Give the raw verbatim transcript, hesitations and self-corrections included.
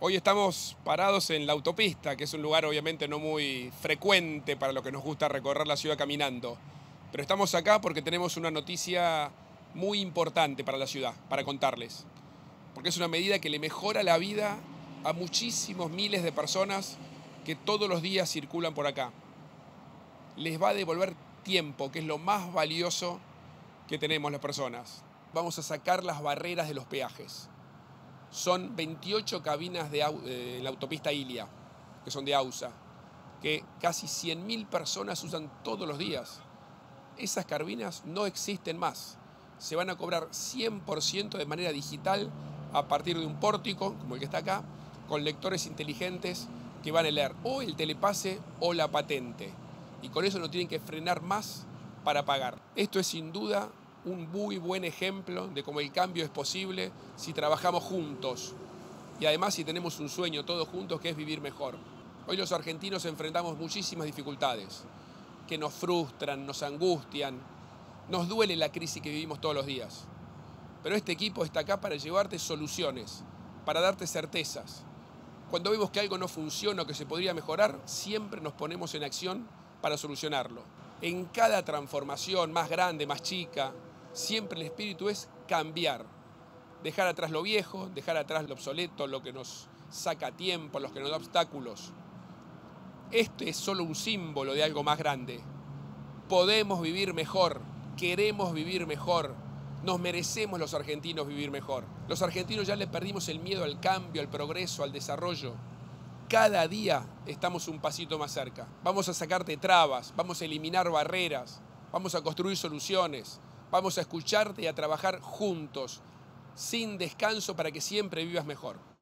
Hoy estamos parados en la autopista, que es un lugar obviamente no muy frecuente para los que nos gusta recorrer la ciudad caminando. Pero estamos acá porque tenemos una noticia muy importante para la ciudad, para contarles. Porque es una medida que le mejora la vida a muchísimos miles de personas que todos los días circulan por acá. Les va a devolver tiempo, que es lo más valioso que tenemos las personas. Vamos a sacar las barreras de los peajes. Son veintiocho cabinas de, eh, en la autopista Ilia, que son de AUSA, que casi cien mil personas usan todos los días. Esas cabinas no existen más. Se van a cobrar cien por ciento de manera digital a partir de un pórtico, como el que está acá, con lectores inteligentes que van a leer o el telepase o la patente. Y con eso no tienen que frenar más para pagar. Esto es sin duda un muy buen ejemplo de cómo el cambio es posible si trabajamos juntos y además si tenemos un sueño todos juntos, que es vivir mejor. Hoy los argentinos enfrentamos muchísimas dificultades que nos frustran, nos angustian, nos duele la crisis que vivimos todos los días. Pero este equipo está acá para llevarte soluciones, para darte certezas. Cuando vemos que algo no funciona o que se podría mejorar, siempre nos ponemos en acción para solucionarlo. En cada transformación, más grande, más chica, siempre el espíritu es cambiar, dejar atrás lo viejo, dejar atrás lo obsoleto, lo que nos saca tiempo, lo que nos da obstáculos. Este es solo un símbolo de algo más grande. Podemos vivir mejor, queremos vivir mejor, nos merecemos los argentinos vivir mejor. Los argentinos ya le perdimos el miedo al cambio, al progreso, al desarrollo. Cada día estamos un pasito más cerca. Vamos a sacarte trabas, vamos a eliminar barreras, vamos a construir soluciones. Vamos a escucharte y a trabajar juntos, sin descanso, para que siempre vivas mejor.